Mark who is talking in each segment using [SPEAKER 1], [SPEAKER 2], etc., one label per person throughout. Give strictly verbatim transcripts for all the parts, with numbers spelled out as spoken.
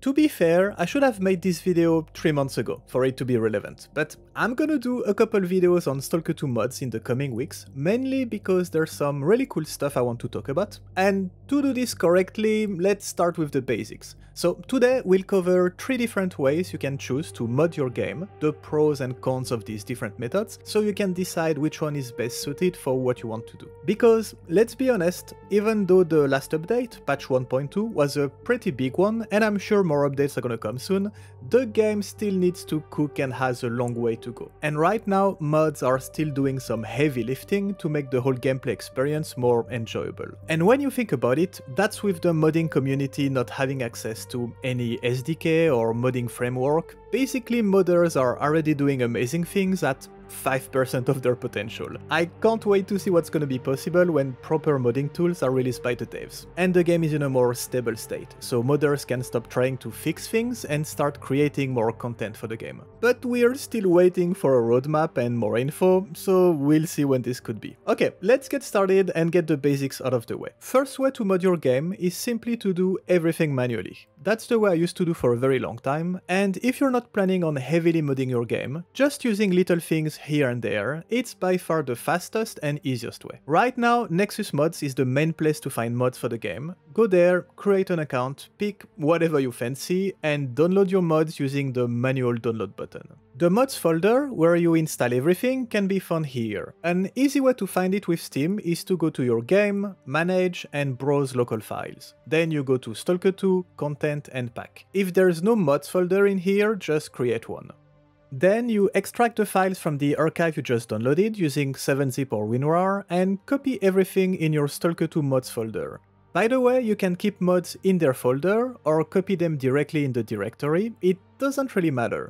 [SPEAKER 1] To be fair, I should have made this video three months ago for it to be relevant, but I'm gonna do a couple videos on Stalker two mods in the coming weeks, mainly because there's some really cool stuff I want to talk about, and to do this correctly, let's start with the basics. So today we'll cover three different ways you can choose to mod your game, the pros and cons of these different methods, so you can decide which one is best suited for what you want to do. Because, let's be honest, even though the last update, patch one point two, was a pretty big one, and I'm sure more updates are gonna come soon, the game still needs to cook and has a long way to go. And right now, mods are still doing some heavy lifting to make the whole gameplay experience more enjoyable. And when you think about it, that's with the modding community not having access to any S D K or modding framework. Basically, modders are already doing amazing things at five percent of their potential. I can't wait to see what's gonna be possible when proper modding tools are released by the devs. And the game is in a more stable state, so modders can stop trying to fix things and start creating more content for the game. But we're still waiting for a roadmap and more info, so we'll see when this could be. Okay, let's get started and get the basics out of the way. First way to mod your game is simply to do everything manually. That's the way I used to do for a very long time, and if you're not planning on heavily modding your game, just using little things here and there, it's by far the fastest and easiest way. Right now, NEXUS Mods is the main place to find mods for the game. Go there, create an account, pick whatever you fancy, and download your mods using the manual download button. The mods folder, where you install everything, can be found here. An easy way to find it with Steam is to go to your game, manage, and browse local files. Then you go to Stalker two, content, and pack. If there's no mods folder in here, just create one. Then you extract the files from the archive you just downloaded using seven zip or WinRAR and copy everything in your Stalker two mods folder. By the way, you can keep mods in their folder or copy them directly in the directory, it doesn't really matter.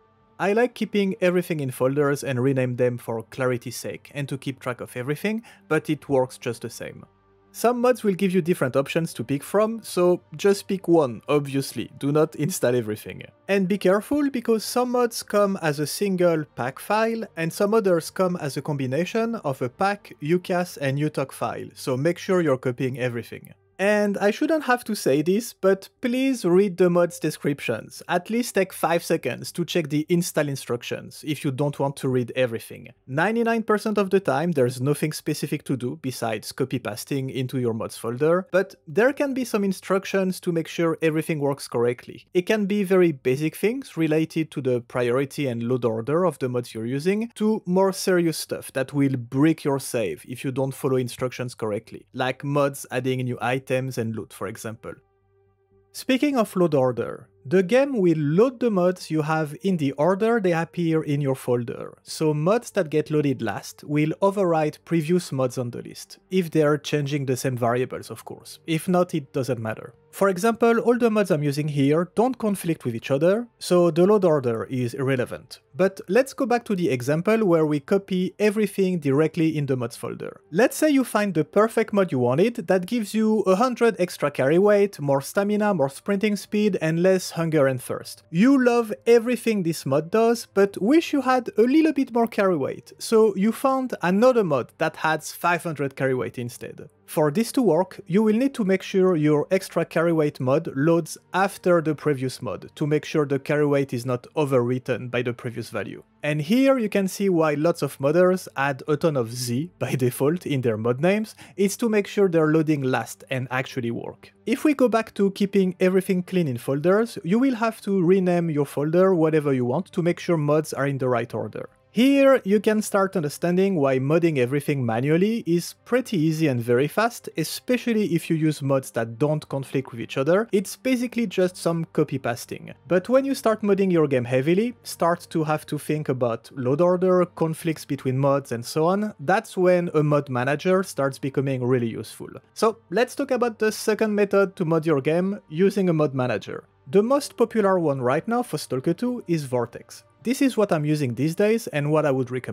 [SPEAKER 1] I like keeping everything in folders and rename them for clarity's sake and to keep track of everything, but it works just the same. Some mods will give you different options to pick from, so just pick one, obviously, do not install everything. And be careful because some mods come as a single pack file and some others come as a combination of a pack, U C A S and U T O C file, so make sure you're copying everything. And I shouldn't have to say this, but please read the mod's descriptions. At least take five seconds to check the install instructions if you don't want to read everything. ninety-nine percent of the time there's nothing specific to do besides copy-pasting into your mods folder, but there can be some instructions to make sure everything works correctly. It can be very basic things related to the priority and load order of the mods you're using, to more serious stuff that will break your save if you don't follow instructions correctly, like mods adding new items and loot, for example. Speaking of load order, the game will load the mods you have in the order they appear in your folder, so mods that get loaded last will override previous mods on the list, if they are changing the same variables of course. If not, it doesn't matter. For example, all the mods I'm using here don't conflict with each other, so the load order is irrelevant. But let's go back to the example where we copy everything directly in the mods folder. Let's say you find the perfect mod you wanted that gives you one hundred extra carry weight, more stamina, more sprinting speed, and less hunger and thirst. You love everything this mod does, but wish you had a little bit more carry weight, so you found another mod that adds five hundred carry weight instead. For this to work, you will need to make sure your extra carry weight mod loads after the previous mod, to make sure the carry weight is not overwritten by the previous value. And here you can see why lots of modders add a ton of Z by default in their mod names, it's to make sure they're loading last and actually work. If we go back to keeping everything clean in folders, you will have to rename your folder whatever you want to make sure mods are in the right order. Here you can start understanding why modding everything manually is pretty easy and very fast, especially if you use mods that don't conflict with each other. It's basically just some copy pasting. But when you start modding your game heavily, start to have to think about load order, conflicts between mods and so on, that's when a mod manager starts becoming really useful. So let's talk about the second method to mod your game using a mod manager. The most popular one right now for Stalker two is Vortex. This is what I'm using these days and what I would recommend.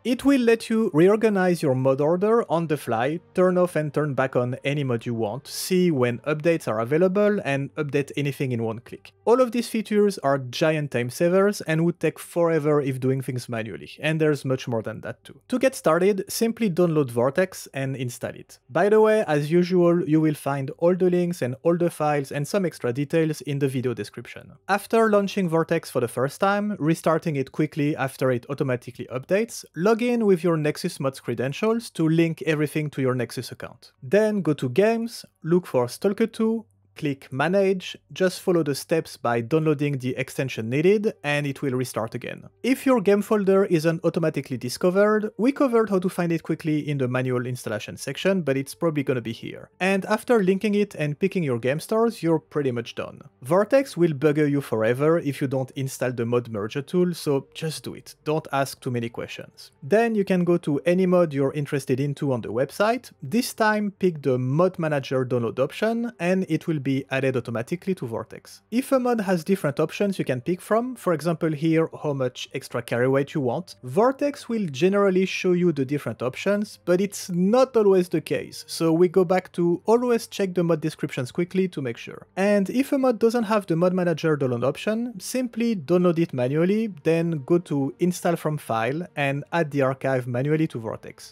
[SPEAKER 1] It will let you reorganize your mod order on the fly, turn off and turn back on any mod you want, see when updates are available, and update anything in one click. All of these features are giant time savers and would take forever if doing things manually, and there's much more than that too. To get started, simply download Vortex and install it. By the way, as usual, you will find all the links and all the files and some extra details in the video description. After launching Vortex for the first time, restarting it quickly after it automatically updates, log in with your Nexus mods credentials to link everything to your Nexus account. Then go to Games, look for Stalker two, click Manage, just follow the steps by downloading the extension needed, and it will restart again. If your game folder isn't automatically discovered, we covered how to find it quickly in the manual installation section, but it's probably gonna be here. And after linking it and picking your game stores, you're pretty much done. Vortex will bugger you forever if you don't install the mod merger tool, so just do it. Don't ask too many questions. Then you can go to any mod you're interested into on the website. This time pick the Mod Manager download option, and it will be added automatically to Vortex. If a mod has different options you can pick from, for example here how much extra carry weight you want, Vortex will generally show you the different options, but it's not always the case, so we go back to always check the mod descriptions quickly to make sure. And if a mod doesn't have the Mod Manager download option, simply download it manually, then go to Install from File and add the archive manually to Vortex.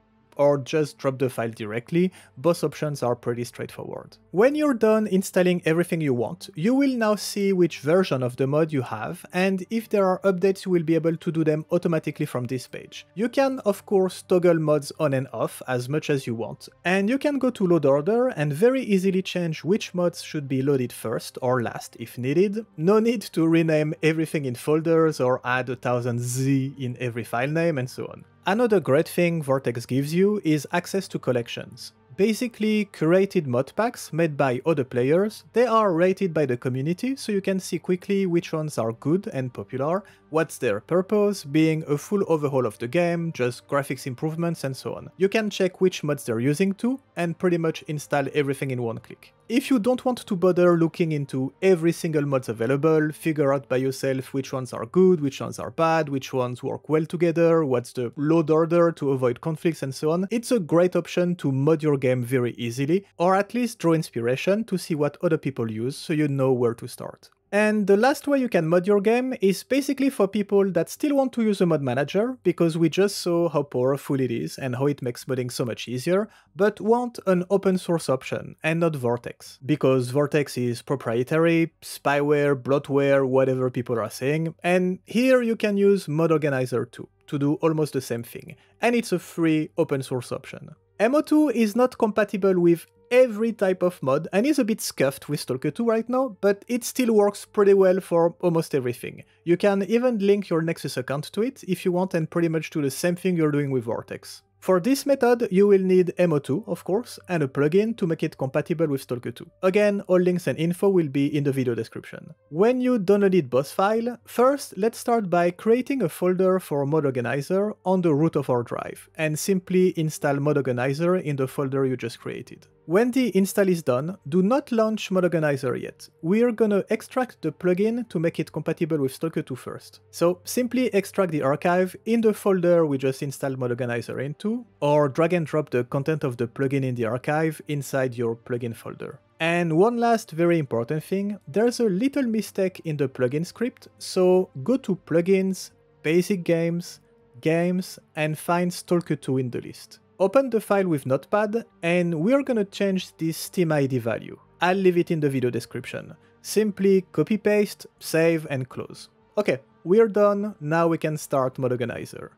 [SPEAKER 1] Or just drop the file directly, both options are pretty straightforward. When you're done installing everything you want, you will now see which version of the mod you have, and if there are updates you will be able to do them automatically from this page. You can of course toggle mods on and off as much as you want, and you can go to load order and very easily change which mods should be loaded first or last if needed. No need to rename everything in folders or add a thousand Z in every file name and so on. Another great thing Vortex gives you is access to collections. Basically curated mod packs made by other players. They are rated by the community, so you can see quickly which ones are good and popular, what's their purpose, being a full overhaul of the game, just graphics improvements and so on. You can check which mods they're using too, and pretty much install everything in one click. If you don't want to bother looking into every single mods available, figure out by yourself which ones are good, which ones are bad, which ones work well together, what's the load order to avoid conflicts and so on, it's a great option to mod your game very easily, or at least draw inspiration to see what other people use so you know where to start. And the last way you can mod your game is basically for people that still want to use a mod manager, because we just saw how powerful it is and how it makes modding so much easier, but want an open source option and not Vortex. Because Vortex is proprietary, spyware, bloatware, whatever people are saying, and here you can use Mod Organizer too, to do almost the same thing, and it's a free open source option. M O two is not compatible with every type of mod and is a bit scuffed with Stalker two right now, but it still works pretty well for almost everything. You can even link your Nexus account to it if you want and pretty much do the same thing you're doing with Vortex. For this method, you will need M O two, of course, and a plugin to make it compatible with Stalker two. Again, all links and info will be in the video description. When you downloaded both files, first let's start by creating a folder for Mod Organizer on the root of our drive, and simply install Mod Organizer in the folder you just created. When the install is done, do not launch Mod Organizer yet. We're gonna extract the plugin to make it compatible with Stalker two first. So simply extract the archive in the folder we just installed Mod Organizer into, or drag and drop the content of the plugin in the archive inside your plugin folder. And one last very important thing, there's a little mistake in the plugin script, so go to Plugins, Basic Games, Games, and find Stalker two in the list. Open the file with Notepad, and we're gonna change this SteamID value. I'll leave it in the video description. Simply copy-paste, save, and close. Okay, we're done, now we can start Mod Organizer.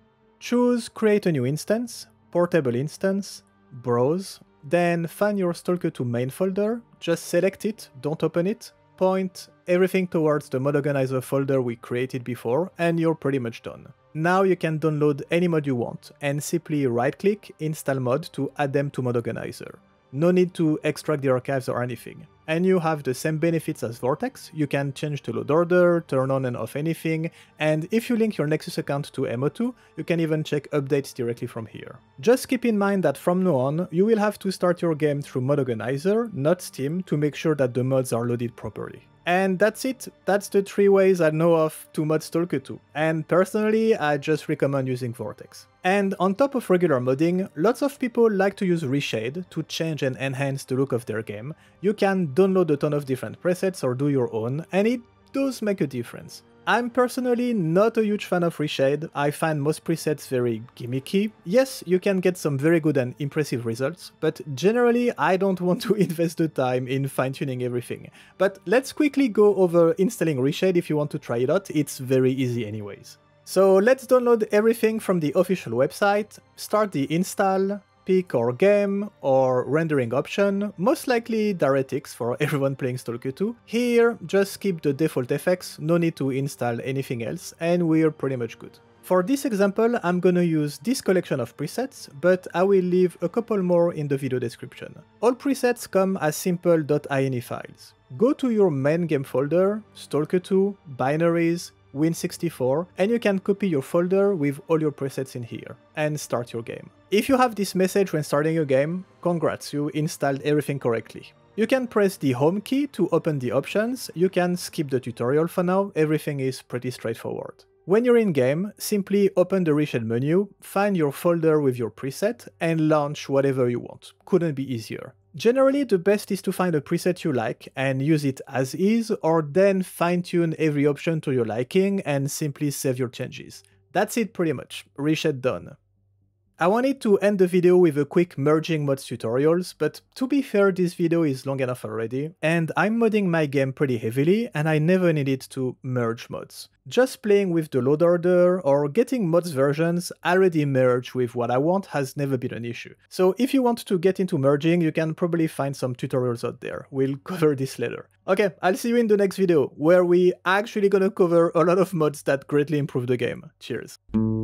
[SPEAKER 1] Choose Create a new instance, Portable instance, Browse, then find your Stalker two main folder, just select it, don't open it, point everything towards the Mod Organizer folder we created before, and you're pretty much done. Now you can download any mod you want, and simply right-click, install mod to add them to Mod Organizer. No need to extract the archives or anything. And you have the same benefits as Vortex. You can change the load order, turn on and off anything, and if you link your Nexus account to M O two, you can even check updates directly from here. Just keep in mind that from now on, you will have to start your game through Mod Organizer, not Steam, to make sure that the mods are loaded properly. And that's it, that's the three ways I know of to mod Stalker two, and personally I just recommend using Vortex. And on top of regular modding, lots of people like to use Reshade to change and enhance the look of their game. You can download a ton of different presets or do your own, and it does make a difference. I'm personally not a huge fan of Reshade. I find most presets very gimmicky. Yes, you can get some very good and impressive results, but generally I don't want to invest the time in fine-tuning everything. But let's quickly go over installing Reshade if you want to try it out, it's very easy anyways. So let's download everything from the official website, start the install, pick our game or rendering option, most likely DirectX for everyone playing Stalker two. Here, just skip the default effects, no need to install anything else, and we're pretty much good. For this example, I'm gonna use this collection of presets, but I will leave a couple more in the video description. All presets come as simple .ini files. Go to your main game folder, Stalker two, binaries, Win sixty-four, and you can copy your folder with all your presets in here, and start your game. If you have this message when starting your game, congrats, you installed everything correctly. You can press the home key to open the options, you can skip the tutorial for now, everything is pretty straightforward. When you're in game, simply open the Reshade menu, find your folder with your preset, and launch whatever you want. Couldn't be easier. Generally, the best is to find a preset you like and use it as is, or then fine-tune every option to your liking and simply save your changes. That's it pretty much. Reshade done. I wanted to end the video with a quick merging mods tutorials, but to be fair, this video is long enough already, and I'm modding my game pretty heavily, and I never needed to merge mods. Just playing with the load order or getting mods versions already merged with what I want has never been an issue. So if you want to get into merging, you can probably find some tutorials out there. We'll cover this later. Okay, I'll see you in the next video, where we actually gonna cover a lot of mods that greatly improve the game. Cheers.